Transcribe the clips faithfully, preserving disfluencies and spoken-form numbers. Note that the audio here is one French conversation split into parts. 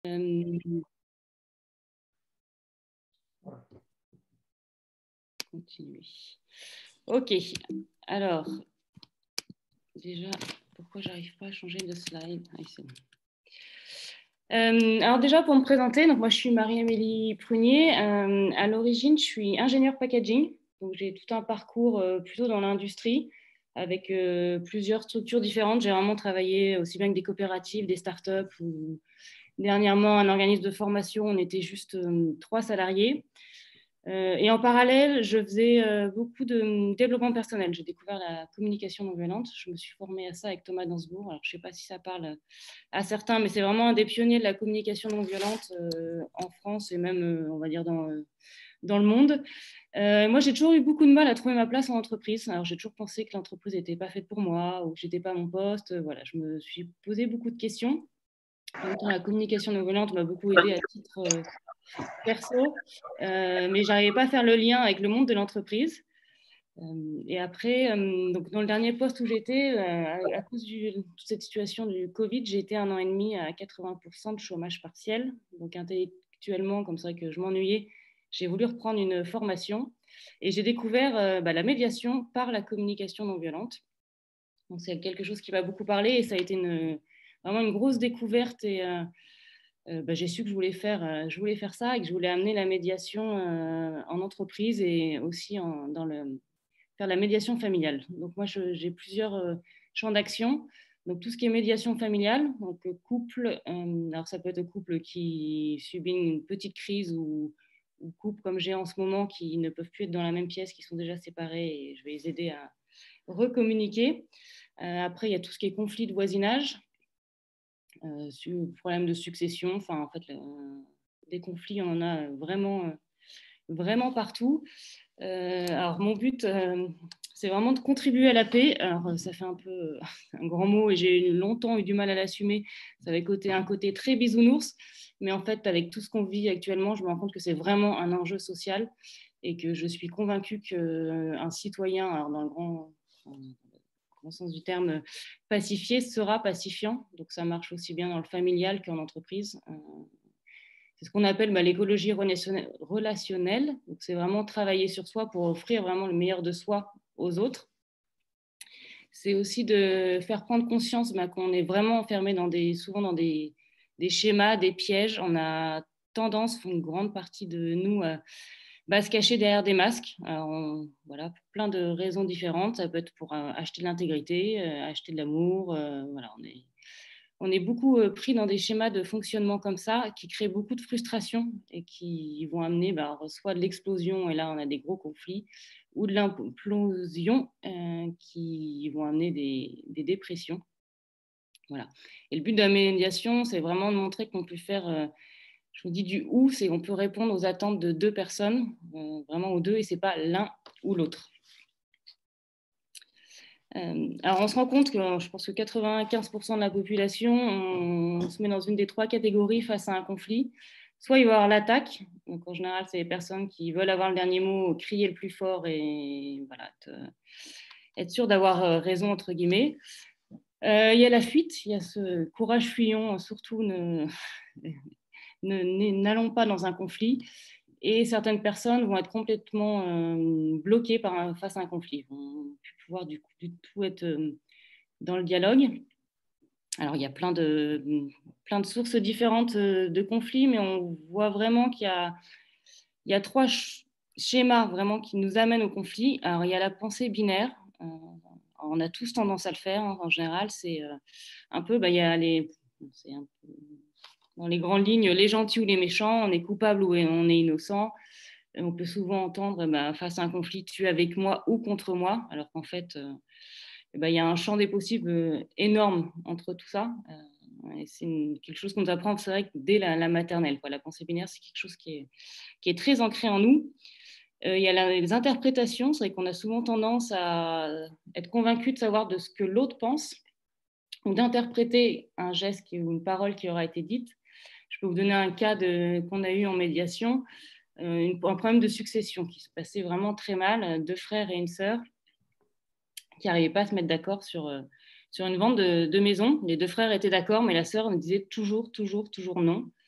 Euh, continuer. Ok, alors, déjà, pourquoi j'arrive pas à changer de slide? Ah, c'est bon. Euh, alors déjà, pour me présenter, donc moi je suis Marie-Amélie Prunier. Euh, à l'origine, je suis ingénieure packaging. Donc j'ai tout un parcours euh, plutôt dans l'industrie avec euh, plusieurs structures différentes. J'ai vraiment travaillé aussi bien que des coopératives, des startups ou dernièrement un organisme de formation. On était juste euh, trois salariés. Euh, et en parallèle, je faisais euh, beaucoup de développement personnel. J'ai découvert la communication non violente. Je me suis formée à ça avec Thomas Dansbourg. Alors, je ne sais pas si ça parle à certains, mais c'est vraiment un des pionniers de la communication non violente euh, en France et même, euh, on va dire, dans, euh, dans le monde. Euh, moi, j'ai toujours eu beaucoup de mal à trouver ma place en entreprise. Alors, j'ai toujours pensé que l'entreprise n'était pas faite pour moi ou que je n'étais pas à mon poste. Voilà, je me suis posé beaucoup de questions. En même temps, la communication non violente m'a beaucoup aidée à titre euh, perso, euh, mais j'arrivais pas à faire le lien avec le monde de l'entreprise. Euh, et après, euh, donc dans le dernier poste où j'étais, euh, à cause de toute cette situation du Covid, j'ai été un an et demi à quatre-vingts pour cent de chômage partiel. Donc intellectuellement, comme ça que je m'ennuyais, j'ai voulu reprendre une formation et j'ai découvert euh, bah, la médiation par la communication non violente. Donc c'est quelque chose qui m'a beaucoup parlé et ça a été une, vraiment une grosse découverte et euh, euh, bah, j'ai su que je voulais, faire, euh, je voulais faire ça et que je voulais amener la médiation euh, en entreprise et aussi en, dans le, faire la médiation familiale. Donc moi, je, j'ai plusieurs euh, champs d'action. Donc tout ce qui est médiation familiale, donc couple, euh, alors ça peut être couple qui subit une petite crise ou, ou couple comme j'ai en ce moment qui ne peuvent plus être dans la même pièce, qui sont déjà séparés et je vais les aider à recommuniquer. Euh, après, il y a tout ce qui est conflit de voisinage, euh, problème de succession, enfin en fait, euh, des conflits, on en a vraiment, euh, vraiment partout. Euh, alors mon but, euh, c'est vraiment de contribuer à la paix. Alors ça fait un peu un grand mot et j'ai longtemps eu du mal à l'assumer. Ça avait côté, un côté très bisounours, mais en fait, avec tout ce qu'on vit actuellement, je me rends compte que c'est vraiment un enjeu social et que je suis convaincue qu'un citoyen, alors dans le grand, grand sens du terme, pacifié sera pacifiant. Donc ça marche aussi bien dans le familial qu'en entreprise. Euh, c'est ce qu'on appelle bah, l'écologie relationnelle. Donc c'est vraiment travailler sur soi pour offrir vraiment le meilleur de soi aux autres. C'est aussi de faire prendre conscience bah, qu'on est vraiment enfermé dans des, souvent dans des, des schémas, des pièges. On a tendance, une grande partie de nous, à bah, se cacher derrière des masques. Alors, on, voilà, pour plein de raisons différentes. Ça peut être pour euh, acheter de l'intégrité, euh, acheter de l'amour. Euh, voilà, on est, on est beaucoup euh, pris dans des schémas de fonctionnement comme ça qui créent beaucoup de frustration et qui vont amener bah, soit de l'explosion, et là on a des gros conflits, ou de l'implosion euh, qui vont amener des, des dépressions. Voilà. Et le but de la médiation, c'est vraiment de montrer qu'on peut faire, euh, je vous dis du ou, c'est qu'on peut répondre aux attentes de deux personnes, euh, vraiment aux deux, et c'est pas l'un ou l'autre. Euh, alors, on se rend compte que je pense que quatre-vingt-quinze pour cent de la population, on, on se met dans une des trois catégories face à un conflit. Soit il va y avoir l'attaque, donc en général, c'est les personnes qui veulent avoir le dernier mot, crier le plus fort et voilà, te, être sûr d'avoir raison, entre guillemets. Euh, il y a la fuite, il y a ce courage fuyant, surtout ne, n'allons pas dans un conflit. Et certaines personnes vont être complètement euh, bloquées par un, face à un conflit, ils vont plus pouvoir du, coup, du tout être euh, dans le dialogue. Alors, il y a plein de, plein de sources différentes de conflits, mais on voit vraiment qu'il y a, il y a trois sch schémas vraiment qui nous amènent au conflit. Alors, il y a la pensée binaire. Euh, on a tous tendance à le faire, hein, en général. C'est euh, un peu, bah, il y a les, c'est un peu, dans les grandes lignes, les gentils ou les méchants, on est coupable ou on est innocent. On peut souvent entendre, bah, face à un conflit, tu es avec moi ou contre moi, alors qu'en fait, euh, bah, il y a un champ des possibles euh, énorme entre tout ça. Euh, et c'est une, quelque chose qu'on nous apprend, c'est vrai, dès la, la maternelle. Quoi. La pensée binaire, c'est quelque chose qui est, qui est très ancré en nous. Euh, il y a la, les interprétations, c'est vrai qu'on a souvent tendance à être convaincu de savoir de ce que l'autre pense ou d'interpréter un geste ou une parole qui aura été dite. Je peux vous donner un cas de, qu'on a eu en médiation, euh, une, un problème de succession qui se passait vraiment très mal, deux frères et une sœur qui n'arrivaient pas à se mettre d'accord sur, euh, sur une vente de, de maison. Les deux frères étaient d'accord, mais la sœur me disait toujours, toujours, toujours non.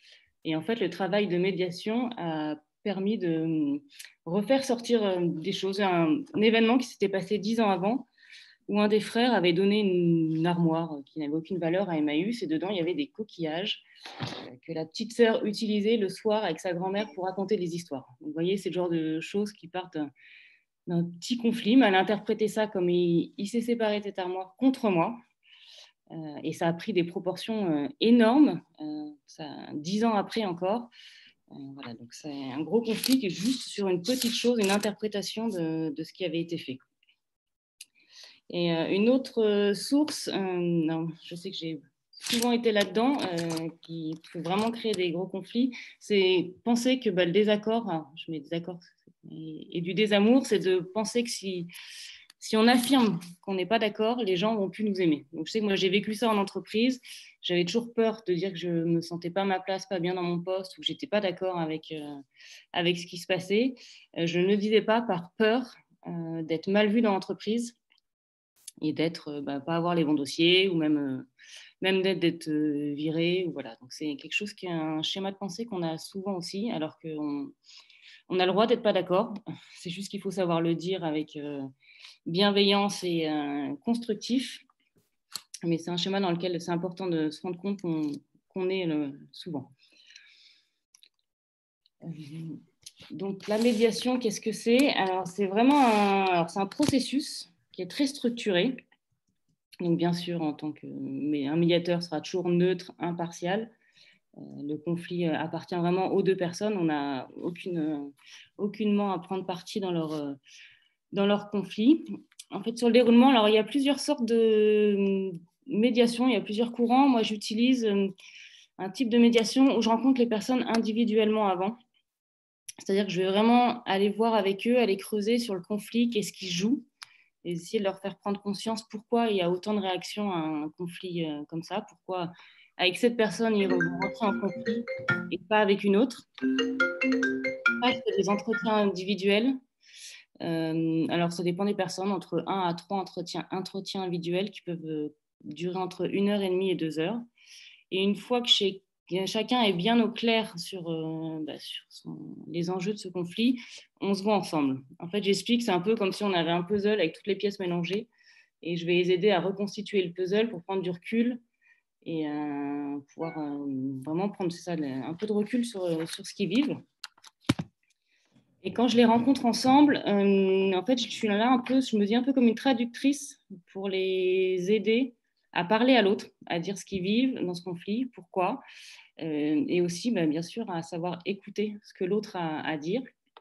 Et en fait, le travail de médiation a permis de refaire sortir des choses. Un, un événement qui s'était passé dix ans avant, où un des frères avait donné une, une armoire qui n'avait aucune valeur à Emmaüs, et dedans, il y avait des coquillages que la petite sœur utilisait le soir avec sa grand-mère pour raconter des histoires. Donc, vous voyez, c'est le genre de choses qui partent d'un petit conflit, mais elle a interprété ça comme il, il s'est séparé de cette armoire contre moi. Euh, et ça a pris des proportions euh, énormes, euh, ça, dix ans après encore. Euh, voilà, donc c'est un gros conflit qui est juste sur une petite chose, une interprétation de, de ce qui avait été fait. Et euh, une autre euh, source, euh, non, je sais que j'ai souvent été là-dedans, euh, qui peut vraiment créer des gros conflits, c'est penser que bah, le désaccord, alors, je mets désaccord, et, et du désamour, c'est de penser que si, si on affirme qu'on n'est pas d'accord, les gens vont plus nous aimer. Donc je sais que moi j'ai vécu ça en entreprise, j'avais toujours peur de dire que je ne me sentais pas à ma place, pas bien dans mon poste, ou que je n'étais pas d'accord avec, euh, avec ce qui se passait. Euh, je ne le disais pas par peur euh, d'être mal vue dans l'entreprise et d'être, euh, bah, pas avoir les bons dossiers, ou même, euh, même d'être, d'être euh, viré. Voilà. Donc c'est quelque chose qui est un schéma de pensée qu'on a souvent aussi, alors qu'on on a le droit d'être pas d'accord. C'est juste qu'il faut savoir le dire avec euh, bienveillance et euh, constructif. Mais c'est un schéma dans lequel c'est important de se rendre compte qu'on, qu'on est euh, souvent. Euh, donc la médiation, qu'est-ce que c'est? Alors c'est vraiment un, alors, c'est un processus qui est très structuré. Donc, bien sûr, en tant que mais un médiateur sera toujours neutre, impartial. Euh, le conflit euh, appartient vraiment aux deux personnes. On n'a aucune, euh, aucunement à prendre parti dans leur, euh, dans leur conflit. En fait, sur le déroulement, alors il y a plusieurs sortes de médiation, il y a plusieurs courants. Moi, j'utilise euh, un type de médiation où je rencontre les personnes individuellement avant. C'est-à-dire que je vais vraiment aller voir avec eux, aller creuser sur le conflit, qu'est-ce qu'ils jouent, et essayer de leur faire prendre conscience pourquoi il y a autant de réactions à un conflit euh, comme ça, pourquoi avec cette personne ils vont rentrer en conflit et pas avec une autre. Ça, je fais des entretiens individuels. Euh, alors ça dépend des personnes, entre un à trois entretiens, entretiens individuels qui peuvent euh, durer entre une heure et demie et deux heures. Et une fois que chez, chacun est bien au clair sur, euh, bah, sur son, les enjeux de ce conflit, on se voit ensemble. En fait, j'explique, c'est un peu comme si on avait un puzzle avec toutes les pièces mélangées, et je vais les aider à reconstituer le puzzle pour prendre du recul et euh, pouvoir euh, vraiment prendre ça, un peu de recul sur, sur ce qu'ils vivent. Et quand je les rencontre ensemble, euh, en fait, je suis là un peu, je me dis un peu comme une traductrice pour les aider à parler à l'autre, à dire ce qu'ils vivent dans ce conflit, pourquoi, euh, et aussi, bah, bien sûr, à savoir écouter ce que l'autre a à dire.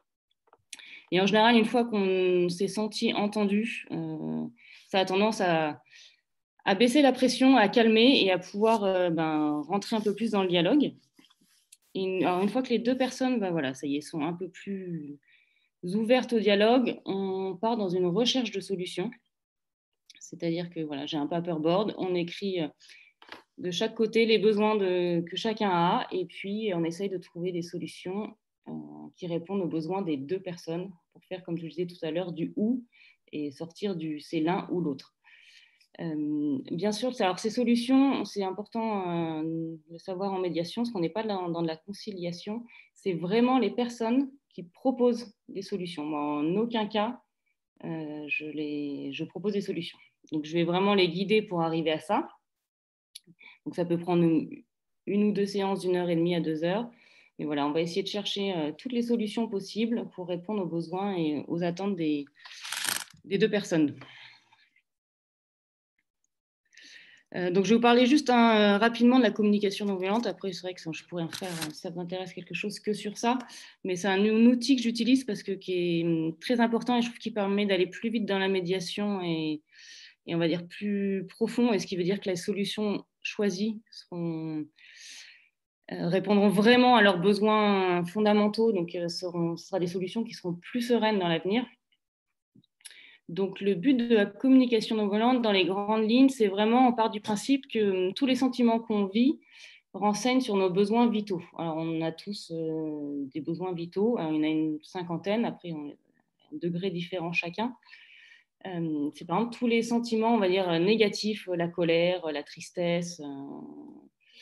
Et en général, une fois qu'on s'est senti entendu, euh, ça a tendance à, à baisser la pression, à calmer et à pouvoir euh, ben, rentrer un peu plus dans le dialogue. Et une, alors une fois que les deux personnes, ben, voilà, ça y est, sont un peu plus ouvertes au dialogue, on part dans une recherche de solutions. C'est-à-dire que voilà, j'ai un paperboard, on écrit de chaque côté les besoins de, que chacun a, et puis on essaye de trouver des solutions euh, qui répondent aux besoins des deux personnes pour faire, comme je le disais tout à l'heure, du ou et sortir du c'est l'un ou l'autre. Euh, bien sûr, alors ces solutions, c'est important euh, de le savoir en médiation, parce qu'on n'est pas dans, dans de la conciliation, c'est vraiment les personnes qui proposent des solutions. Moi, en aucun cas, euh, je, les, je propose des solutions. Donc, je vais vraiment les guider pour arriver à ça. Donc, ça peut prendre une, une ou deux séances d'une heure et demie à deux heures. Mais voilà, on va essayer de chercher euh, toutes les solutions possibles pour répondre aux besoins et aux attentes des, des deux personnes. Euh, donc, je vais vous parler juste hein, rapidement de la communication non violente. Après, c'est vrai que ça, je pourrais en faire, si ça m'intéresse quelque chose, que sur ça. Mais c'est un, un outil que j'utilise parce que qui est très important et je trouve qu'il permet d'aller plus vite dans la médiation et, et on va dire plus profond. Et ce qui veut dire que les solutions choisies seront, euh, répondront vraiment à leurs besoins fondamentaux. Donc, euh, seront, ce sera des solutions qui seront plus sereines dans l'avenir. Donc, le but de la communication non violente, dans les grandes lignes, c'est vraiment, on part du principe que tous les sentiments qu'on vit renseignent sur nos besoins vitaux. Alors, on a tous euh, des besoins vitaux. Alors, il y en a une cinquantaine. Après, on a un degré différent chacun. Euh, c'est par exemple tous les sentiments, on va dire, négatifs, la colère, la tristesse, euh,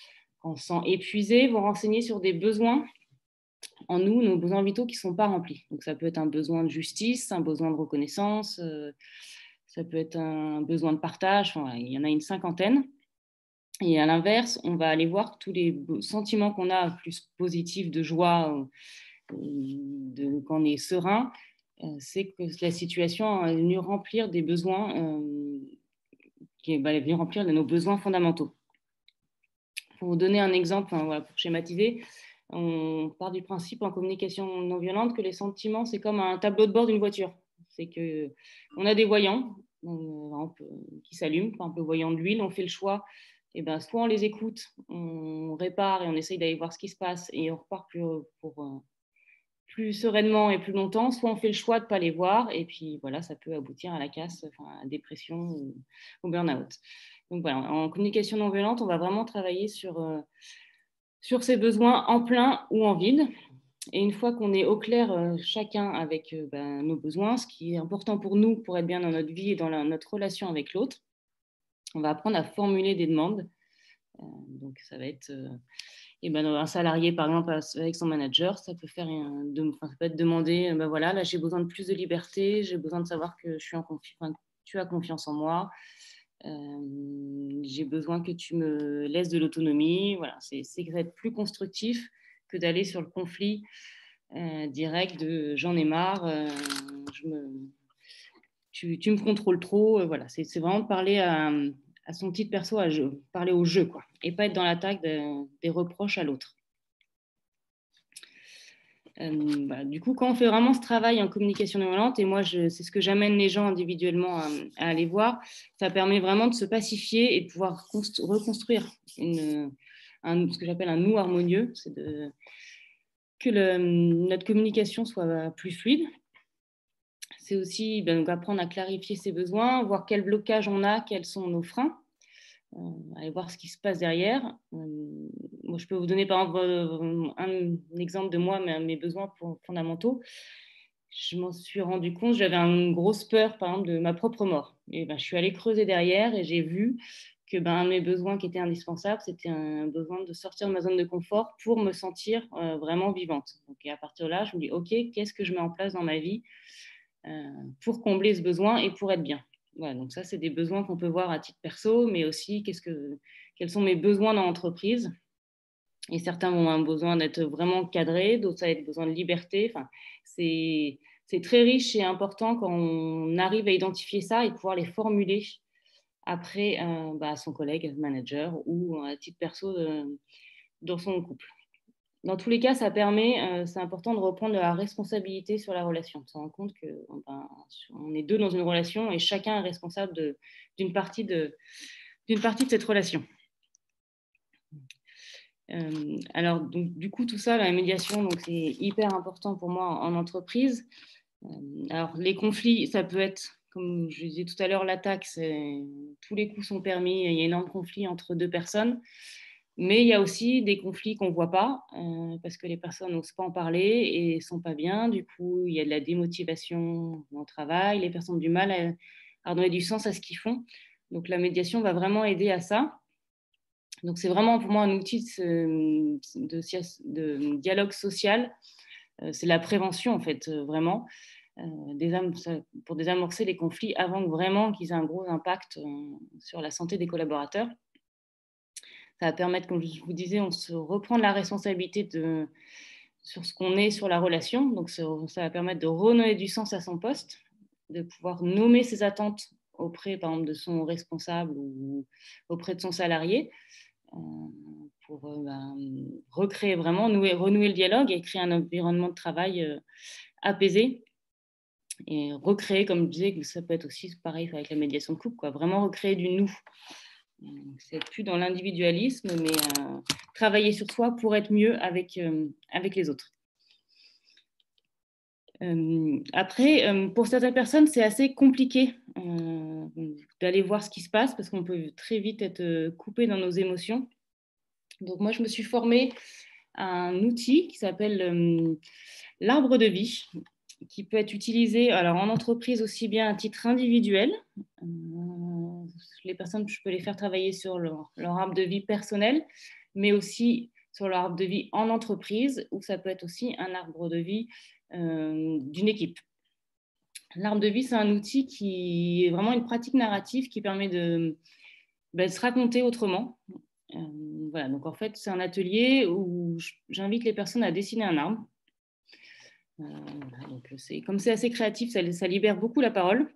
quand on se sent épuisé, vont renseigner sur des besoins en nous, nos besoins vitaux qui ne sont pas remplis. Donc, ça peut être un besoin de justice, un besoin de reconnaissance, euh, ça peut être un besoin de partage, enfin, il y en a une cinquantaine. Et à l'inverse, on va aller voir tous les sentiments qu'on a plus positifs de joie, de, quand on est serein, c'est que la situation est venue remplir des besoins, euh, qui est venue remplir de nos besoins fondamentaux. Pour vous donner un exemple, hein, voilà, pour schématiser, on part du principe en communication non violente que les sentiments, c'est comme un tableau de bord d'une voiture. C'est qu'on a des voyants euh, qui s'allument, par exemple le voyant de l'huile, on fait le choix. Et ben, soit on les écoute, on répare et on essaye d'aller voir ce qui se passe et on repart plus, pour, euh, plus sereinement et plus longtemps, soit on fait le choix de ne pas les voir et puis voilà, ça peut aboutir à la casse, enfin, à la dépression ou au burn-out. Donc voilà, en communication non violente, on va vraiment travailler sur, euh, sur ces besoins en plein ou en vide. Et une fois qu'on est au clair euh, chacun avec euh, ben, nos besoins, ce qui est important pour nous pour être bien dans notre vie et dans la, notre relation avec l'autre, on va apprendre à formuler des demandes. Euh, donc, ça va être euh, eh ben, un salarié, par exemple, avec son manager, ça peut, faire un, de, enfin, ça peut être demander, ben voilà, là, j'ai besoin de plus de liberté, j'ai besoin de savoir que je suis en confi- enfin, tu as confiance en moi, euh, j'ai besoin que tu me laisses de l'autonomie. Voilà, c'est être plus constructif que d'aller sur le conflit euh, direct de j'en ai marre, euh, je me tu, tu me contrôles trop. Euh, voilà, c'est vraiment de parler à, à son titre perso, à jeu, parler au jeu, quoi, et pas être dans l'attaque de, des reproches à l'autre. Euh, bah, du coup, quand on fait vraiment ce travail en communication non violente, et moi, c'est ce que j'amène les gens individuellement à, à, aller voir, ça permet vraiment de se pacifier et de pouvoir reconstruire une, un, ce que j'appelle un nous harmonieux, c'est que le, notre communication soit plus fluide. C'est aussi ben, donc apprendre à clarifier ses besoins, voir quel blocage on a, quels sont nos freins, euh, aller voir ce qui se passe derrière. Euh, moi, je peux vous donner par exemple euh, un, un exemple de moi, mes, mes besoins fondamentaux. Je m'en suis rendu compte, j'avais une grosse peur, par exemple, de ma propre mort. Et ben, je suis allée creuser derrière et j'ai vu que ben, un de mes besoins qui était indispensable, c'était un besoin de sortir de ma zone de confort pour me sentir euh, vraiment vivante. Donc, et à partir de là, je me dis, OK, qu'est-ce que je mets en place dans ma vie euh, pour combler ce besoin et pour être bien. Voilà, donc ça, c'est des besoins qu'on peut voir à titre perso, mais aussi qu'est-ce que, quels sont mes besoins dans l'entreprise. Et certains vont avoir besoin d'être vraiment cadrés, d'autres, ça va être besoin de liberté. Enfin, c'est très riche et important quand on arrive à identifier ça et pouvoir les formuler après euh, bah, à son collègue, manager ou à titre perso euh, dans son couple. Dans tous les cas, ça permet, euh, c'est important de reprendre la responsabilité sur la relation. On se rend compte qu'on ben, on est deux dans une relation et chacun est responsable d'une partie, de, partie de cette relation. Euh, alors, donc, du coup, tout ça, la médiation, c'est hyper important pour moi en, en entreprise. Euh, alors, les conflits, ça peut être, comme je disais tout à l'heure, l'attaque, tous les coups sont permis, il y a énorme conflit entre deux personnes. Mais il y a aussi des conflits qu'on ne voit pas euh, parce que les personnes n'osent pas en parler et ne sont pas bien. Du coup, il y a de la démotivation dans le travail. Les personnes ont du mal à, à donner du sens à ce qu'ils font. Donc, la médiation va vraiment aider à ça. Donc, c'est vraiment pour moi un outil de, de, de dialogue social. Euh, c'est la prévention, en fait, euh, vraiment, euh, des, pour désamorcer les conflits avant vraiment qu'ils aient un gros impact euh, sur la santé des collaborateurs. Ça va permettre, comme je vous disais, on se reprend la responsabilité de, sur ce qu'on est, sur la relation. Donc, ça, ça va permettre de redonner du sens à son poste, de pouvoir nommer ses attentes auprès, par exemple, de son responsable ou auprès de son salarié, euh, pour euh, ben, recréer vraiment, nouer, renouer le dialogue et créer un environnement de travail euh, apaisé. Et recréer, comme je disais, que ça peut être aussi pareil avec la médiation de couple, quoi, vraiment recréer du nous. C'est plus dans l'individualisme, mais euh, travailler sur soi pour être mieux avec, euh, avec les autres. Euh, après, euh, pour certaines personnes, c'est assez compliqué euh, d'aller voir ce qui se passe parce qu'on peut très vite être coupé dans nos émotions. Donc moi, je me suis formée à un outil qui s'appelle euh, l'arbre de vie, qui peut être utilisé alors, en entreprise aussi bien à titre individuel. Euh, les personnes, je peux les faire travailler sur leur, leur arbre de vie personnel, mais aussi sur l'arbre de vie en entreprise, ou ça peut être aussi un arbre de vie euh, d'une équipe. L'arbre de vie, c'est un outil qui est vraiment une pratique narrative qui permet de, bah, de se raconter autrement. Euh, voilà, donc en fait, c'est un atelier où j'invite les personnes à dessiner un arbre. Euh, voilà, donc c'est, comme c'est assez créatif, ça, ça libère beaucoup la parole.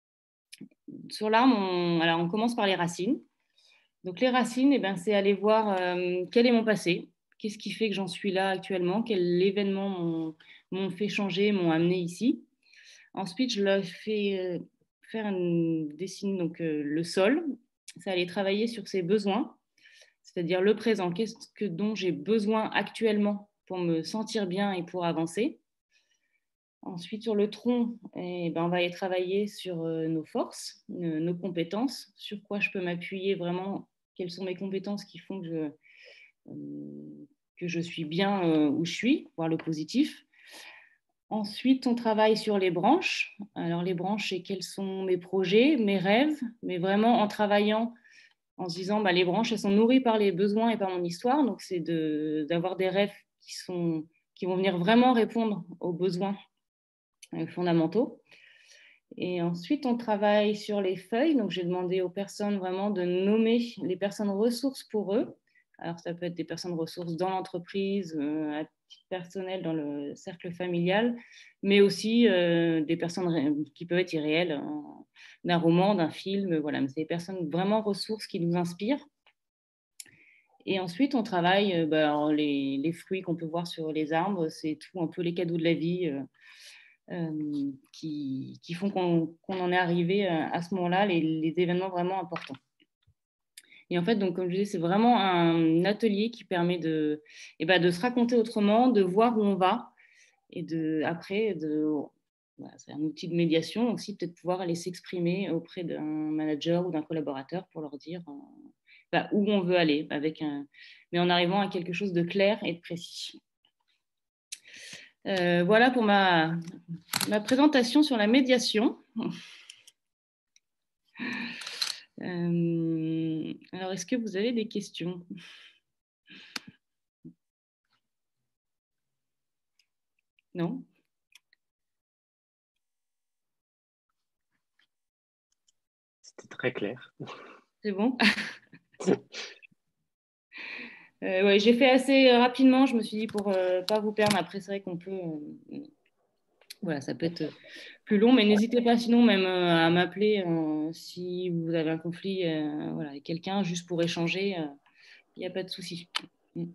Sur l'arbre, on, alors on commence par les racines. Donc les racines, eh ben, c'est aller voir euh, quel est mon passé, qu'est-ce qui fait que j'en suis là actuellement, quels événements m'ont, m'ont fait changer, m'ont amené ici. Ensuite, je leur fais euh, faire une dessine donc euh, le sol. C'est aller travailler sur ses besoins, c'est-à-dire le présent, qu'est-ce que dont j'ai besoin actuellement pour me sentir bien et pour avancer. Ensuite, sur le tronc, eh ben, on va aller travailler sur euh, nos forces, euh, nos compétences, sur quoi je peux m'appuyer vraiment, quelles sont mes compétences qui font que je, euh, que je suis bien euh, où je suis, voir le positif. Ensuite, on travaille sur les branches. Alors, les branches, c'est quels sont mes projets, mes rêves, mais vraiment en travaillant, en se disant, bah, les branches, elles sont nourries par les besoins et par mon histoire. Donc, c'est de, d'avoir des rêves qui, sont, qui vont venir vraiment répondre aux besoins fondamentaux. Et ensuite, on travaille sur les feuilles. Donc, j'ai demandé aux personnes vraiment de nommer les personnes ressources pour eux. Alors, ça peut être des personnes ressources dans l'entreprise, euh, à titre personnel, dans le cercle familial, mais aussi euh, des personnes qui peuvent être irréelles, hein, d'un roman, d'un film. Voilà, mais c'est des personnes vraiment ressources qui nous inspirent. Et ensuite, on travaille euh, bah, les, les fruits qu'on peut voir sur les arbres. C'est tout un peu les cadeaux de la vie. Euh, Euh, qui, qui font qu'on qu'on en est arrivé à ce moment-là, les, les événements vraiment importants. Et en fait, donc, comme je disais, c'est vraiment un atelier qui permet de, eh ben, de se raconter autrement, de voir où on va, et de, après, de, voilà, c'est un outil de médiation aussi, peut-être pouvoir aller s'exprimer auprès d'un manager ou d'un collaborateur pour leur dire euh, bah, où on veut aller, avec un, mais en arrivant à quelque chose de clair et de précis. Euh, voilà pour ma, ma présentation sur la médiation. Euh, alors, est-ce que vous avez des questions? Non? C'était très clair. C'est bon? euh, ouais, j'ai fait assez rapidement, je me suis dit pour ne euh, pas vous perdre. Après, c'est vrai qu'on peut... Euh, voilà, ça peut être plus long, mais n'hésitez pas sinon même euh, à m'appeler euh, si vous avez un conflit euh, voilà, avec quelqu'un, juste pour échanger. Il euh, n'y a pas de souci. Mm.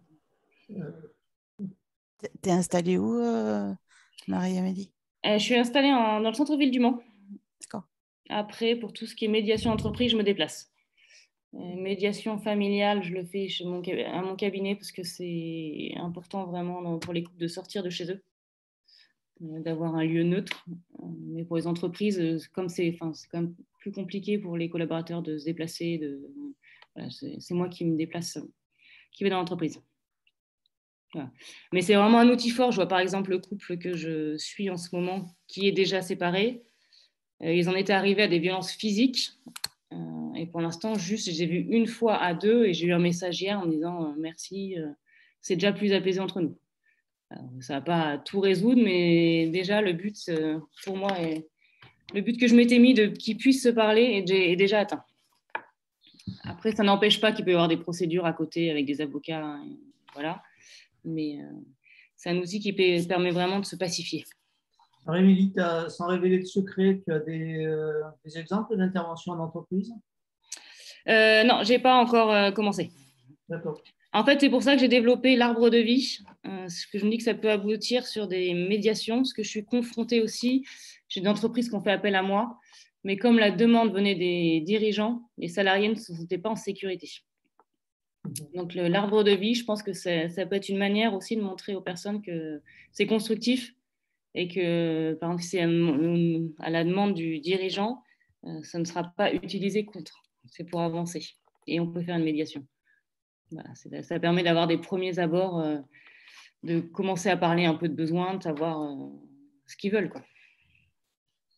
T'es installée où, euh, Marie-Amélie? Euh, je suis installée en, dans le centre-ville du Mans. D'accord. Après, pour tout ce qui est médiation entreprise, je me déplace. Euh, médiation familiale, je le fais chez mon, à mon cabinet parce que c'est important vraiment dans, pour les couples de sortir de chez eux, euh, d'avoir un lieu neutre. Euh, mais pour les entreprises, euh, comme c'est, enfin, c'est quand même plus compliqué pour les collaborateurs de se déplacer. De, voilà, c'est, c'est moi qui me déplace, qui vais dans l'entreprise. Voilà. Mais c'est vraiment un outil fort. Je vois par exemple le couple que je suis en ce moment qui est déjà séparé. Euh, ils en étaient arrivés à des violences physiques. Euh, et pour l'instant, juste, j'ai vu une fois à deux et j'ai eu un message hier en me disant euh, merci, euh, c'est déjà plus apaisé entre nous. Alors, ça ne va pas tout résoudre, mais déjà, le but, euh, pour moi, est, le but que je m'étais mis de qu'ils puissent se parler est, est déjà atteint. Après, ça n'empêche pas qu'il peut y avoir des procédures à côté avec des avocats, et, voilà. Mais euh, c'est un outil qui permet vraiment de se pacifier. Marie-Amélie, sans révéler de secret, tu as des, euh, des exemples d'intervention en entreprise? euh, Non, je n'ai pas encore euh, commencé. D'accord. En fait, c'est pour ça que j'ai développé l'arbre de vie, euh, parce que je me dis que ça peut aboutir sur des médiations, parce que je suis confrontée aussi, j'ai des entreprises qui ont fait appel à moi, mais comme la demande venait des dirigeants, les salariés ne se sentaient pas en sécurité. Donc le, l'arbre de vie, je pense que ça peut être une manière aussi de montrer aux personnes que c'est constructif et que, par exemple, si c'est à, à la demande du dirigeant, euh, ça ne sera pas utilisé contre, c'est pour avancer. Et on peut faire une médiation. Voilà, ça permet d'avoir des premiers abords, euh, de commencer à parler un peu de besoins, de savoir euh, ce qu'ils veulent, quoi.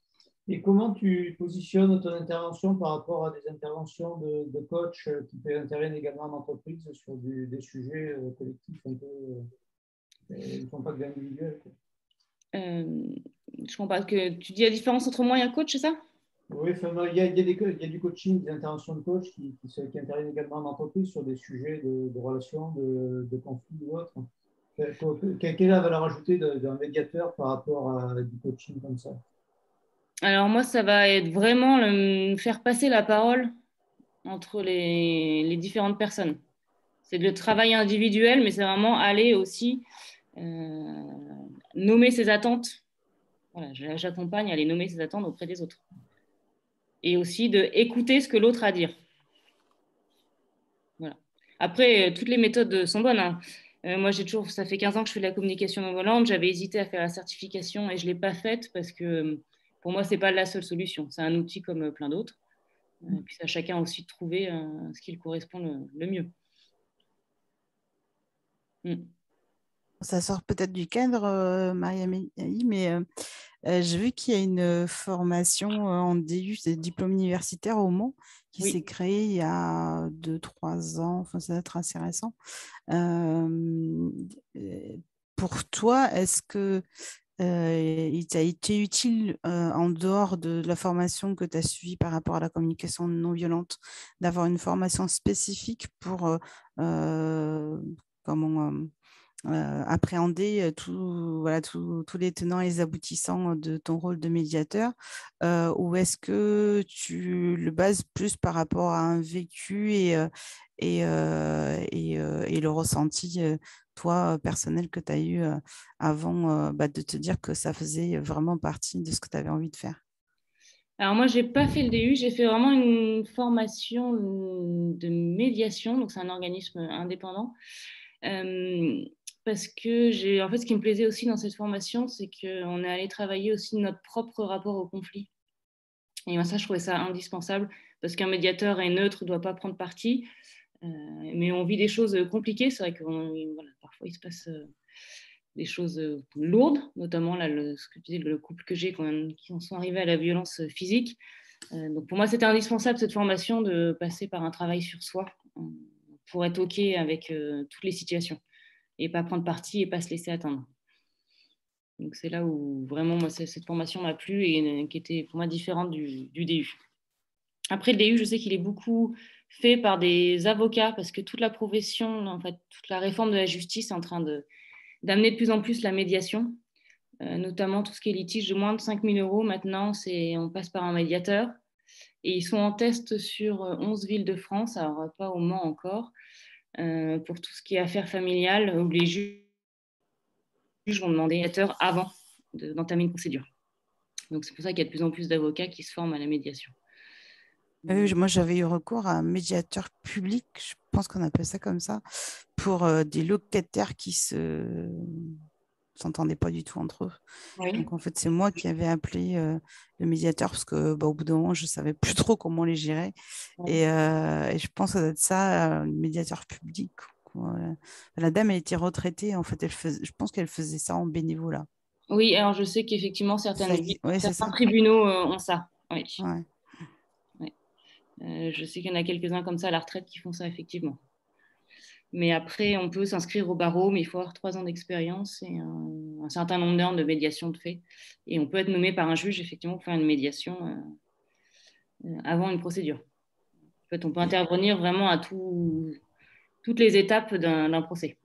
Et comment tu positionnes ton intervention par rapport à des interventions de, de coach qui interviennent également en entreprise sur du, des sujets euh, collectifs un peu, euh, ils ne font pas que l'individuel. Euh, je comprends pas que tu dis la différence entre moi et un coach, c'est ça? Oui, enfin, il y a, il y a des, il y a du coaching, des interventions de coach qui, qui, qui interviennent également en entreprise sur des sujets de, de relations, de, de conflits ou autres. Quelle est la valeur ajoutée d'un médiateur par rapport à du coaching comme ça? Alors moi, ça va être vraiment le, faire passer la parole entre les, les différentes personnes. C'est le travail individuel, mais c'est vraiment aller aussi euh, nommer ses attentes. Voilà, j'accompagne à aller nommer ses attentes auprès des autres. Et aussi de écouter ce que l'autre a à dire. Voilà. Après, euh, toutes les méthodes sont bonnes, hein. Euh, moi, j'ai toujours, ça fait quinze ans que je fais de la communication non violente. J'avais hésité à faire la certification et je ne l'ai pas faite parce que pour moi, ce n'est pas la seule solution. C'est un outil comme plein d'autres. Et puis, c'est à chacun aussi de trouver euh, ce qui lui correspond le, le mieux. Mm. Ça sort peut-être du cadre, euh, Marie-Amélie, mais euh, euh, j'ai vu qu'il y a une formation euh, en D U, c'est diplôme universitaire au Mans, qui Oui. s'est créée il y a deux, trois ans, enfin ça doit être assez récent. Euh, pour toi, est-ce que euh, il t'a été utile euh, en dehors de la formation que tu as suivie par rapport à la communication non violente, d'avoir une formation spécifique pour euh, euh, comment euh, euh, appréhender tout, voilà, tout, tous les tenants et les aboutissants de ton rôle de médiateur, euh, ou est-ce que tu le bases plus par rapport à un vécu et, euh, et, euh, et, euh, et le ressenti, euh, toi, personnel, que tu as eu euh, avant euh, bah, de te dire que ça faisait vraiment partie de ce que tu avais envie de faire? Alors moi, je n'ai pas fait le D U, j'ai fait vraiment une formation de médiation, donc c'est un organisme indépendant. Euh, parce que j'ai, en fait, ce qui me plaisait aussi dans cette formation, c'est qu'on est allé travailler aussi notre propre rapport au conflit. Et moi, ça, je trouvais ça indispensable, parce qu'un médiateur est neutre, ne doit pas prendre parti. Euh, mais on vit des choses compliquées, c'est vrai que voilà, parfois il se passe euh, des choses euh, lourdes, notamment là, le, ce que tu dis, le couple que j'ai, qui en sont arrivés à la violence physique. Euh, donc pour moi, c'était indispensable cette formation de passer par un travail sur soi euh, pour être OK avec euh, toutes les situations et pas prendre parti et pas se laisser atteindre. Donc c'est là où vraiment moi, cette formation m'a plu et euh, qui était pour moi différente du, du D U. Après le D U, je sais qu'il est beaucoup fait par des avocats parce que toute la profession, en fait, toute la réforme de la justice est en train de, d'amener de plus en plus la médiation, euh, notamment tout ce qui est litige de moins de cinq mille euros. Maintenant, c'est, on passe par un médiateur. Et ils sont en test sur onze villes de France, alors pas au Mans encore, euh, pour tout ce qui est affaires familiales, où les juges vont demander médiateur avant de, d'entamer une procédure. Donc c'est pour ça qu'il y a de plus en plus d'avocats qui se forment à la médiation. Euh, moi, j'avais eu recours à un médiateur public, je pense qu'on appelle ça comme ça, pour euh, des locataires qui se s'entendaient pas du tout entre eux. Oui. Donc, en fait, c'est moi qui avais appelé euh, le médiateur parce que, bah, au bout d'un moment, je savais plus trop comment les gérer. Oui. Et, euh, et je pense que ça doit être ça, euh, le médiateur public, quoi. La dame a été retraitée. En fait, elle faisait, je pense qu'elle faisait ça en bénévolat. Oui, alors je sais qu'effectivement, certaines, Oui, c'est certains ça. tribunaux euh, ont ça. Oui. Ouais. Oui. Euh, je sais qu'il y en a quelques-uns comme ça à la retraite qui font ça, effectivement. Mais après, on peut s'inscrire au barreau, mais il faut avoir trois ans d'expérience et un, un certain nombre d'heures de médiation de fait. Et on peut être nommé par un juge, effectivement, pour faire une médiation euh, euh, avant une procédure. En fait, on peut Et intervenir vraiment à tout, toutes les étapes d'un, d'un procès.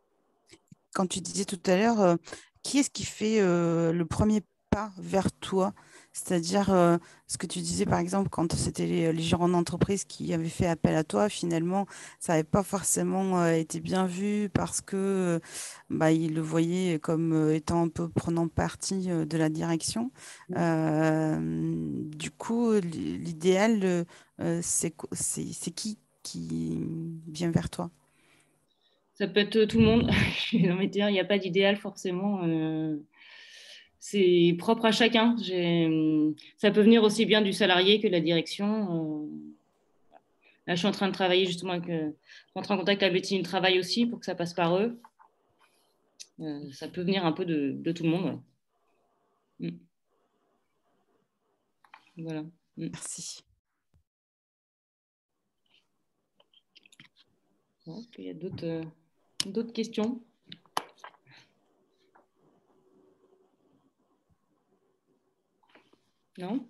quand tu disais tout à l'heure, euh, qui est-ce qui fait euh, le premier pas vers toi? C'est-à-dire, euh, ce que tu disais, par exemple, quand c'était les, les gérants d'entreprise qui avaient fait appel à toi, finalement, ça n'avait pas forcément euh, été bien vu parce que euh, bah, ils le voyaient comme euh, étant un peu prenant parti euh, de la direction. Euh, du coup, l- l'idéal, euh, euh, c'est co- c'est c'est qui qui vient vers toi? Ça peut être tout le monde. J'ai envie de dire, il n'y a pas d'idéal forcément. Euh, c'est propre à chacun. J'ai, ça peut venir aussi bien du salarié que de la direction. Euh, là, je suis en train de travailler justement avec, euh, rentrer en contact avec Betty, une travail aussi pour que ça passe par eux. Euh, ça peut venir un peu de, de tout le monde. Ouais. Mm. Voilà. Mm. Merci. Bon, est-ce qu'il y a d'autres, euh, d'autres questions? Non?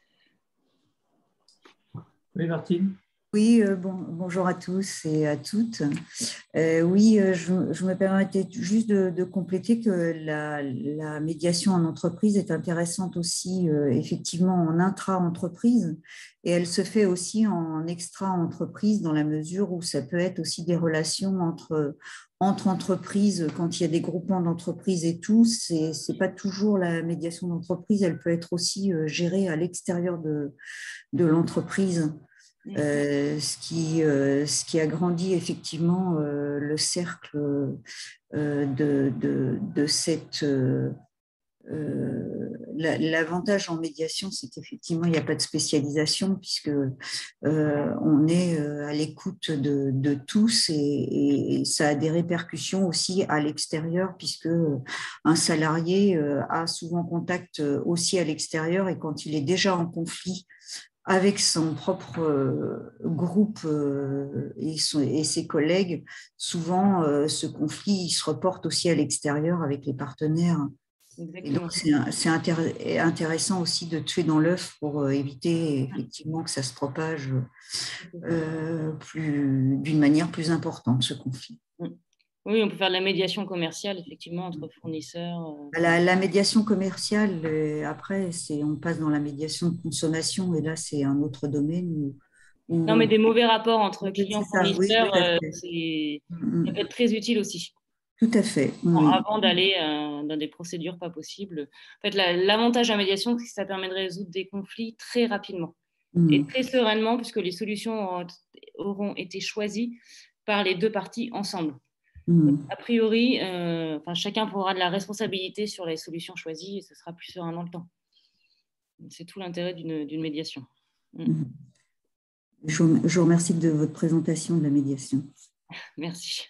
Oui, Martine. Oui, euh, bon, bonjour à tous et à toutes. Euh, oui, euh, je, je me permettais juste de, de compléter que la, la médiation en entreprise est intéressante aussi, euh, effectivement, en intra-entreprise, et elle se fait aussi en extra-entreprise dans la mesure où ça peut être aussi des relations entre, entre entreprises, quand il y a des groupements d'entreprises et tout. C'est, c'est pas toujours la médiation d'entreprise, elle peut être aussi euh, gérée à l'extérieur de, de l'entreprise. Euh, ce, qui, euh, ce qui agrandit effectivement euh, le cercle euh, de, de, de cette... Euh, euh, l'avantage en médiation, c'est qu'effectivement, il n'y a pas de spécialisation puisque euh, on est à l'écoute de, de tous et, et ça a des répercussions aussi à l'extérieur puisque un salarié a souvent contact aussi à l'extérieur et quand il est déjà en conflit avec son propre euh, groupe euh, et, son, et ses collègues, souvent euh, ce conflit il se reporte aussi à l'extérieur avec les partenaires. Exactement. Et donc c'est, c'est intér- intéressant aussi de tuer dans l'œuf pour euh, éviter effectivement que ça se propage euh, plus, d'une manière plus importante, ce conflit. Oui, on peut faire de la médiation commerciale, effectivement, entre fournisseurs. La, la médiation commerciale, euh, après, c'est, on passe dans la médiation de consommation, et là, c'est un autre domaine. Où, où... Non, mais des mauvais rapports entre oui, clients et ça, fournisseurs, oui, euh, c'est, mm-hmm. ça peut être très utile aussi. Tout à fait. Bon, Oui. avant d'aller euh, dans des procédures pas possibles. En fait, la, l'avantage de la médiation, c'est que ça permet de résoudre des conflits très rapidement mm. et très sereinement, puisque les solutions auront, auront été choisies par les deux parties ensemble. Donc, a priori, euh, enfin, chacun prendra de la responsabilité sur les solutions choisies et ce sera plus serein dans le temps. C'est tout l'intérêt d'une, d'une médiation. Mm. Je, vous, je vous remercie de votre présentation de la médiation. Merci.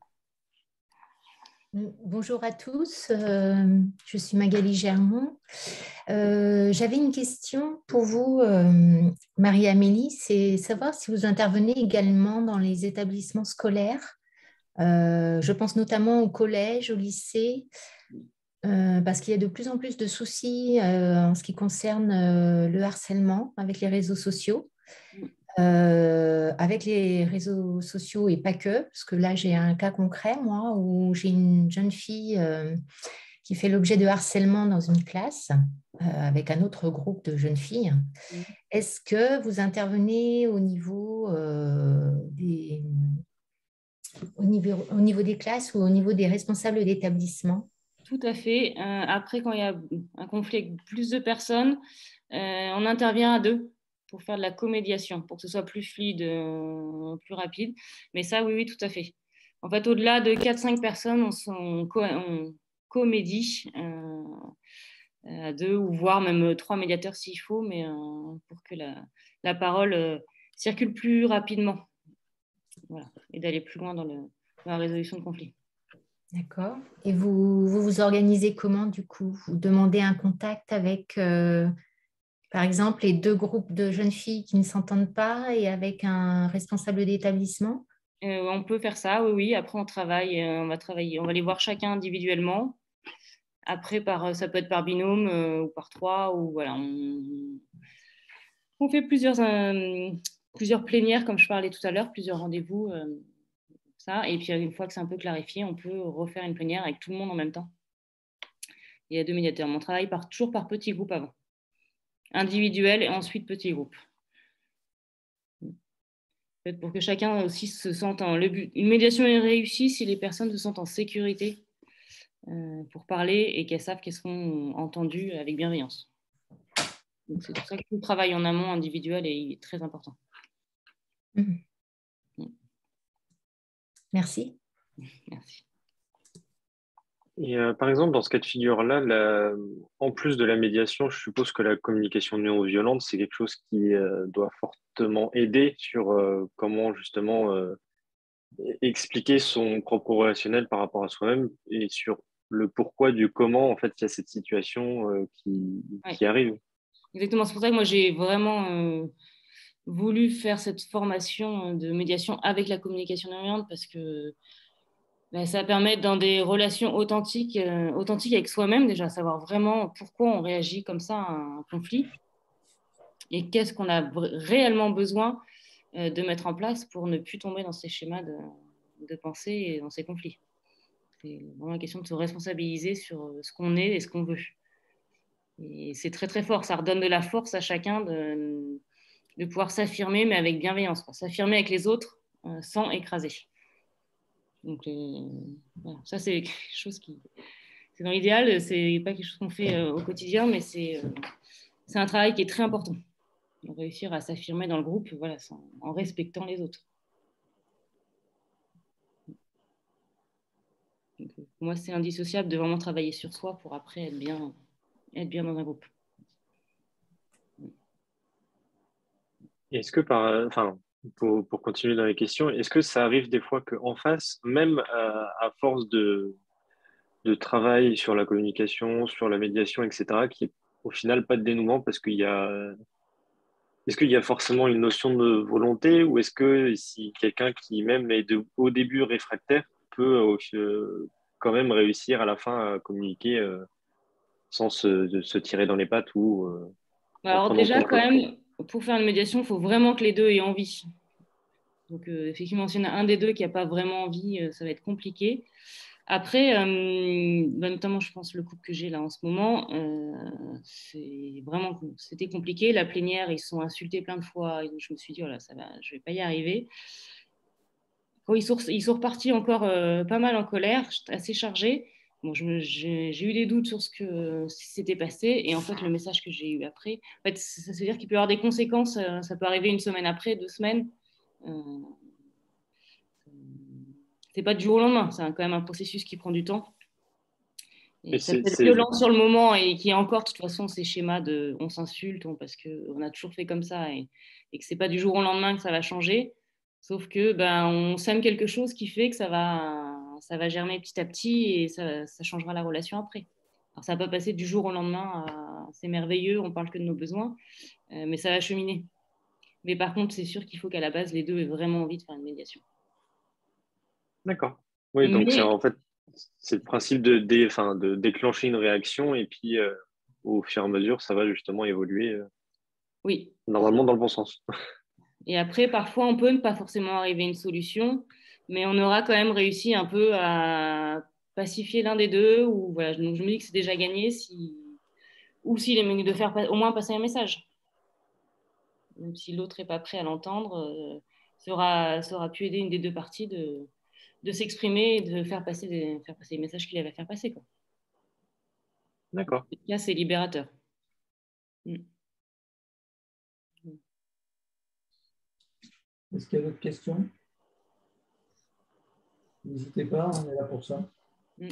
Bonjour à tous, euh, je suis Magali Germont. Euh, j'avais une question pour vous, euh, Marie-Amélie, c'est savoir si vous intervenez également dans les établissements scolaires. Euh, je pense notamment au collège, au lycée, euh, parce qu'il y a de plus en plus de soucis euh, en ce qui concerne euh, le harcèlement avec les réseaux sociaux. Euh, avec les réseaux sociaux et pas que, parce que là j'ai un cas concret, moi, où j'ai une jeune fille euh, qui fait l'objet de harcèlement dans une classe euh, avec un autre groupe de jeunes filles. Mmh. Est-ce que vous intervenez au niveau, euh, des, au, niveau, au niveau des classes ou au niveau des responsables d'établissement? Tout à fait. Euh, après, quand il y a un conflit avec plus de personnes, euh, on intervient à deux pour faire de la comédiation, pour que ce soit plus fluide, euh, plus rapide. Mais ça, oui, oui, tout à fait. En fait, au-delà de quatre cinq personnes, on, on, on comédie euh, à deux, ou voire même trois médiateurs s'il faut, mais euh, pour que la, la parole euh, circule plus rapidement. Voilà. Et d'aller plus loin dans, le, dans la résolution de conflits. D'accord. Et vous, vous vous organisez comment, du coup? Vous demandez un contact avec... Euh... Par exemple, les deux groupes de jeunes filles qui ne s'entendent pas et avec un responsable d'établissement? euh, On peut faire ça, oui, oui. Après, on travaille, euh, on va travailler, on va les voir chacun individuellement. Après, par, ça peut être par binôme euh, ou par trois, ou voilà. On, on fait plusieurs, euh, plusieurs plénières, comme je parlais tout à l'heure, plusieurs rendez-vous, euh, ça. Et puis, une fois que c'est un peu clarifié, on peut refaire une plénière avec tout le monde en même temps. Il y a deux médiateurs. Mais on travaille par, toujours par petits groupes avant. Individuel et ensuite petit groupe. Pour que chacun aussi se sente en... Le but... Une médiation est réussie si les personnes se sentent en sécurité euh, pour parler et qu'elles savent qu'elles seront entendues avec bienveillance. Donc c'est pour ça que tout le travail en amont individuel est très important. Mmh. Merci. Merci. Et euh, par exemple, dans ce cas de figure-là, la... en plus de la médiation, je suppose que la communication non violente, c'est quelque chose qui euh, doit fortement aider sur euh, comment justement euh, expliquer son propre relationnel par rapport à soi-même et sur le pourquoi du comment, en fait, il y a cette situation euh, qui, Ouais. qui arrive. Exactement, c'est pour ça que moi j'ai vraiment euh, voulu faire cette formation de médiation avec la communication non violente parce que ben, ça permet dans des relations authentiques, euh, authentiques avec soi-même déjà, savoir vraiment pourquoi on réagit comme ça à un conflit et qu'est-ce qu'on a réellement besoin euh, de mettre en place pour ne plus tomber dans ces schémas de, de pensée et dans ces conflits. C'est vraiment une question de se responsabiliser sur ce qu'on est et ce qu'on veut. Et c'est très très fort, ça redonne de la force à chacun de, de pouvoir s'affirmer, mais avec bienveillance, s'affirmer avec les autres euh, sans écraser. Donc euh, voilà. Ça c'est quelque chose qui, c'est dans l'idéal, c'est pas quelque chose qu'on fait euh, au quotidien, mais c'est euh, c'est un travail qui est très important. De réussir à s'affirmer dans le groupe, voilà, sans, en respectant les autres. Donc, pour moi, c'est indissociable de vraiment travailler sur soi pour après être bien, être bien dans un groupe. Est-ce que par, enfin, pour, pour continuer dans les questions, est-ce que ça arrive des fois qu'en face, même à, à force de, de travail sur la communication, sur la médiation, et cetera, qu'il n'y ait au final pas de dénouement parce qu'il y a, est-ce qu'il y a forcément une notion de volonté ou est-ce que si quelqu'un qui même est de, au début réfractaire peut euh, quand même réussir à la fin à communiquer euh, sans se, de se tirer dans les pattes ou euh, en Alors prenant déjà, compte quand l'autre? même, pour faire une médiation, il faut vraiment que les deux aient envie. Donc euh, effectivement, s'il y en a un des deux qui n'a pas vraiment envie, euh, ça va être compliqué. Après, euh, bah, notamment, je pense, le couple que j'ai là en ce moment, euh, c'est vraiment, c'était compliqué. La plénière, ils se sont insultés plein de fois. Et donc, je me suis dit, voilà, ça va, je ne vais pas y arriver. Quand ils sont, ils sont repartis encore euh, pas mal en colère, assez chargés. Bon, je me, j'ai, j'ai eu des doutes sur ce, que, ce qui s'était passé. Et en fait, le message que j'ai eu après, en fait, ça veut dire qu'il peut y avoir des conséquences. Euh, ça peut arriver une semaine après, deux semaines. Euh, c'est pas du jour au lendemain. C'est quand même un processus qui prend du temps. Et Et ça peut c'est, être c'est, violent sur le moment et qui est encore, de toute façon, ces schémas de on s'insulte on, parce qu'on a toujours fait comme ça et, et que c'est pas du jour au lendemain que ça va changer. Sauf que ben, on sème quelque chose qui fait que ça va, ça va germer petit à petit et ça, ça changera la relation après. Alors, ça va pas passer du jour au lendemain à c'est merveilleux, on parle que de nos besoins, euh, mais ça va cheminer. Mais par contre, c'est sûr qu'il faut qu'à la base, les deux aient vraiment envie de faire une médiation. d'accord. Oui, donc c'est Mais en fait c'est le principe de, dé, enfin, de déclencher une réaction et puis euh, au fur et à mesure, ça va justement évoluer euh, oui. normalement dans le bon sens. Et après, parfois, on peut ne pas forcément arriver à une solution, mais on aura quand même réussi un peu à pacifier l'un des deux. Ou voilà, donc je me dis que c'est déjà gagné, si, ou s'il est de faire au moins passer un message. Même si l'autre n'est pas prêt à l'entendre, euh, ça, aura, ça aura pu aider une des deux parties de, de s'exprimer et de faire passer, des, faire passer les messages qu'il avait à faire passer. Quoi. D'accord. En tout cas, c'est libérateur. Mm. Est-ce qu'il y a d'autres questions? N'hésitez pas, on est là pour ça. Mm.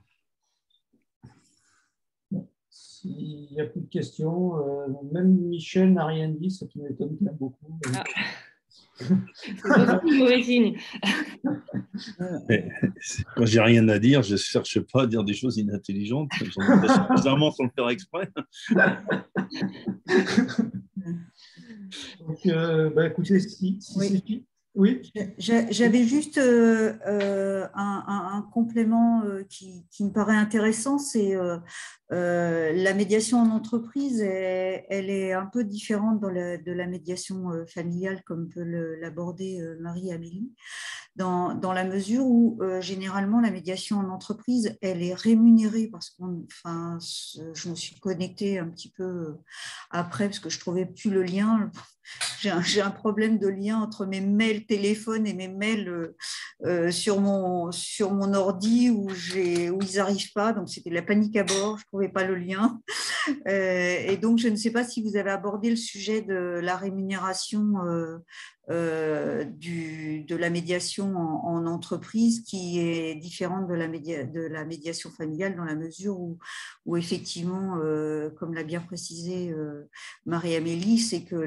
Bon. S'il n'y a plus de questions, euh, même Michel n'a rien dit, ce qui m'étonne quand même beaucoup. Ah. C'est pas un mauvais signe. Quand j'ai rien à dire, je ne cherche pas à dire des choses inintelligentes. J'en ai suffisamment sans le faire exprès. Donc, euh, bah, écoutez, si, si Oui. c'est... Oui. J'avais juste euh, euh, un, un, un complément euh, qui, qui me paraît intéressant, c'est euh, euh, la médiation en entreprise, elle, elle est un peu différente dans la, de la médiation euh, familiale, comme peut l'aborder euh, Marie-Amélie, dans, dans la mesure où euh, généralement la médiation en entreprise, elle est rémunérée parce que enfin, je me suis connectée un petit peu après parce que je ne trouvais plus le lien. J'ai un, j'ai un problème de lien entre mes mails téléphone et mes mails euh, euh, sur, mon, sur mon ordi où, j'ai, où ils n'arrivent pas. Donc, c'était la panique à bord. Je ne trouvais pas le lien. Euh, et donc, je ne sais pas si vous avez abordé le sujet de la rémunération euh, euh, du, de la médiation en, en entreprise qui est différente de la, média, de la médiation familiale dans la mesure où, où effectivement, euh, comme l'a bien précisé euh, Marie-Amélie, c'est que les deux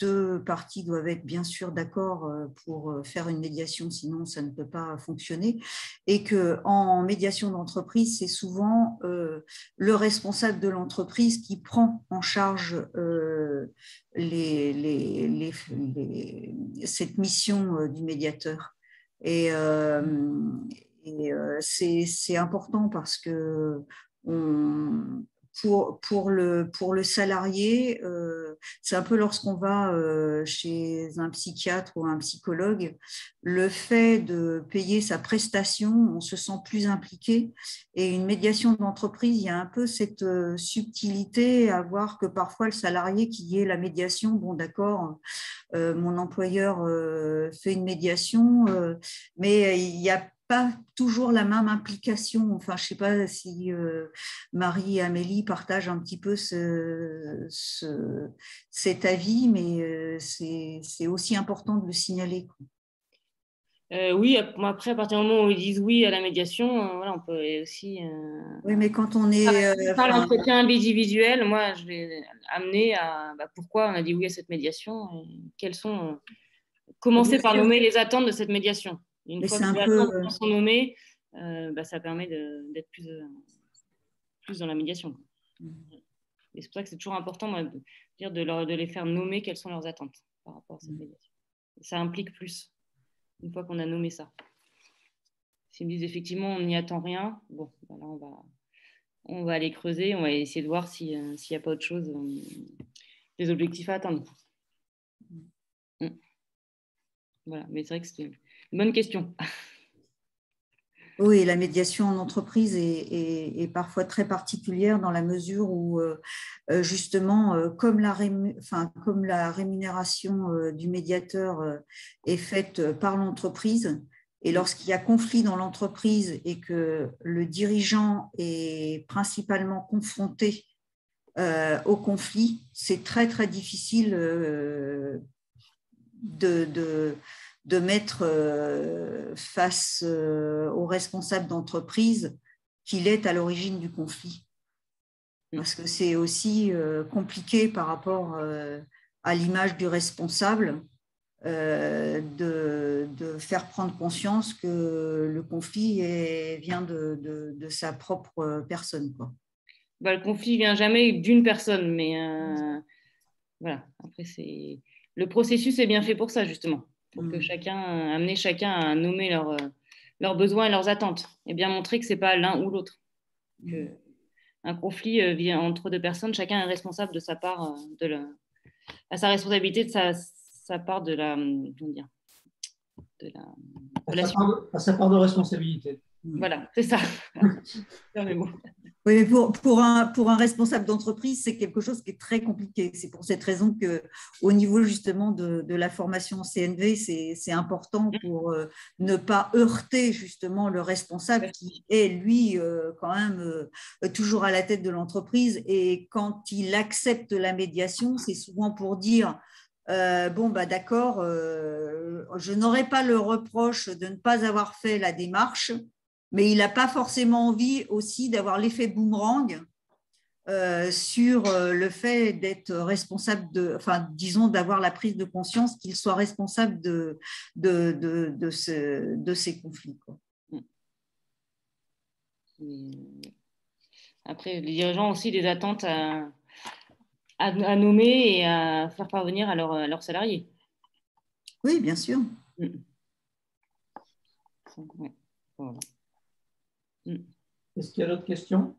deux parties doivent être bien sûr d'accord pour faire une médiation, sinon ça ne peut pas fonctionner. Et qu'en médiation d'entreprise, c'est souvent euh, le responsable de l'entreprise qui prend en charge euh, les, les, les, les, cette mission euh, du médiateur. Et, euh, et euh, c'est important parce que on, pour, pour, le, pour le salarié, euh, c'est un peu lorsqu'on va euh, chez un psychiatre ou un psychologue, le fait de payer sa prestation, on se sent plus impliqué. Et une médiation d'entreprise, il y a un peu cette euh, subtilité à voir que parfois le salarié qui est la médiation, bon d'accord, euh, mon employeur euh, fait une médiation, euh, mais il y a pas toujours la même implication. Enfin, je ne sais pas si euh, Marie et Amélie partagent un petit peu ce, ce, cet avis, mais euh, c'est aussi important de le signaler. Euh, oui, après, à partir du moment où ils disent oui à la médiation, euh, voilà, on peut aussi... Euh... Oui, mais quand on est... Euh, par l'entretien individuel, moi, je vais amener à bah, pourquoi on a dit oui à cette médiation, et quelles sont... Euh, commencer par nommer les attentes de cette médiation. Une mais fois que les peu... attentes sont nommées, euh, bah, ça permet d'être plus, euh, plus dans la médiation. Mmh. Et c'est pour ça que c'est toujours important moi, de, dire de, leur, de les faire nommer quelles sont leurs attentes par rapport à cette médiation. Et ça implique plus, une fois qu'on a nommé ça. S'ils me disent effectivement on n'y attend rien, bon, bah là on va, on va aller creuser, on va essayer de voir s'il euh, n'y a pas autre chose, euh, des objectifs à atteindre. Mmh. Voilà, mais c'est vrai que c'est une bonne question. Oui, la médiation en entreprise est, est, est parfois très particulière dans la mesure où, euh, justement, euh, comme, la rému, enfin, comme la rémunération euh, du médiateur euh, est faite par l'entreprise, et lorsqu'il y a conflit dans l'entreprise et que le dirigeant est principalement confronté euh, au conflit, c'est très, très difficile euh, de... de de mettre face au responsable d'entreprise qu'il est à l'origine du conflit. Parce que c'est aussi compliqué par rapport à l'image du responsable de, de faire prendre conscience que le conflit est, vient de, de, de sa propre personne, quoi. Bah, le conflit vient jamais d'une personne, mais euh, voilà. Après, c'est le processus est bien fait pour ça, justement. Pour que chacun, amener chacun à nommer leurs, leurs besoins et leurs attentes, et bien montrer que ce n'est pas l'un ou l'autre. Mmh. Un conflit vient entre deux personnes, chacun est responsable de sa part, de la, à sa responsabilité de sa, sa part de la, comment dire, de la relation. À sa part de, à sa part de responsabilité. Voilà, c'est ça. Oui, mais pour, pour, un, pour un responsable d'entreprise, c'est quelque chose qui est très compliqué. C'est pour cette raison qu'au niveau justement de, de la formation C N V, c'est important pour euh, ne pas heurter justement le responsable qui est, lui, euh, quand même euh, toujours à la tête de l'entreprise. Et quand il accepte la médiation, c'est souvent pour dire euh, bon, bah, d'accord, euh, je n'aurai pas le reproche de ne pas avoir fait la démarche, mais il n'a pas forcément envie aussi d'avoir l'effet boomerang euh, sur euh, le fait d'être responsable de, enfin, disons, d'avoir la prise de conscience qu'il soit responsable de, de, de, de, ce, de ces conflits, quoi. Après, les dirigeants ont aussi des attentes à, à, à nommer et à faire parvenir à, leur, à leurs salariés. Oui, bien sûr. Mmh. Ouais. Voilà. Mmh. Est-ce qu'il y a d'autres questions?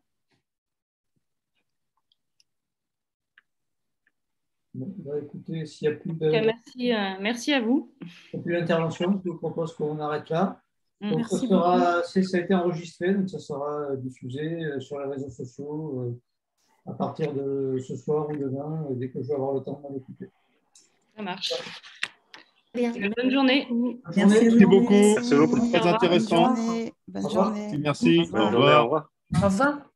Bon, bah, écoutez, s'il n'y a plus de... Merci, euh, merci à vous. S'il n'y a plus d'intervention, je vous propose qu'on arrête là. Donc, merci ça, sera, ça a été enregistré, donc ça sera diffusé sur les réseaux sociaux euh, à partir de ce soir ou demain, dès que je vais avoir le temps de l'écouter. Ça marche. Bien. Bonne journée. Merci, merci beaucoup. Merci beaucoup. Très intéressant. Bonne journée. Bonne journée. Merci. Bonne journée. Au revoir. Au revoir.